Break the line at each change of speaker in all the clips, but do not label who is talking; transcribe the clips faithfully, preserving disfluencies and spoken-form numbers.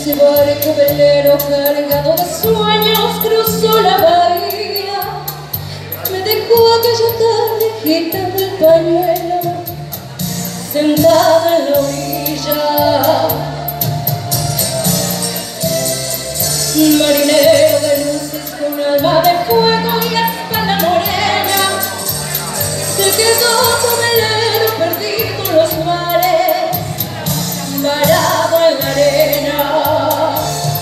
Ese barco velero cargado de sueños cruzó la bahía. Me dejó aquella tarde agitando el pañuelo, sentada en la orilla. Marinero de luces con alma de fuego y espalda morena, se quedó su velero perdido en los mares, varado en la arena.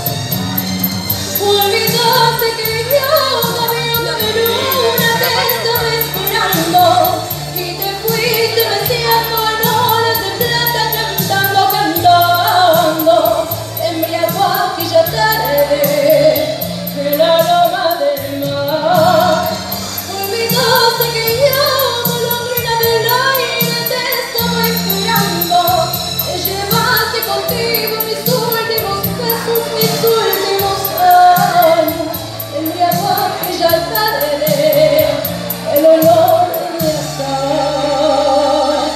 Olvidaste que yo todavía de luna te estaba esperando y te fuiste meciendo enolas de plata, cantando, cantando, embriagado aquella tarde en la loma del mar. Olvidaste que yo, golondrina del aire, te estaba esperando, te llevaste contigo mis últimos besos, mis últimos años, embriagado aquella tarde, el olor de azahar.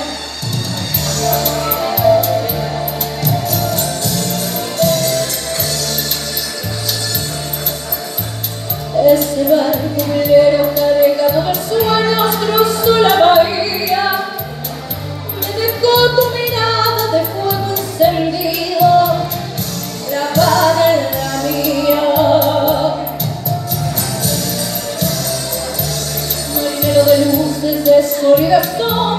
Ese barco velero cargado de sueños cruzó la bahía. Me dejó tu mirada de fuego encendido, grabada en la mía. Marinero de luces, de sol y de sol,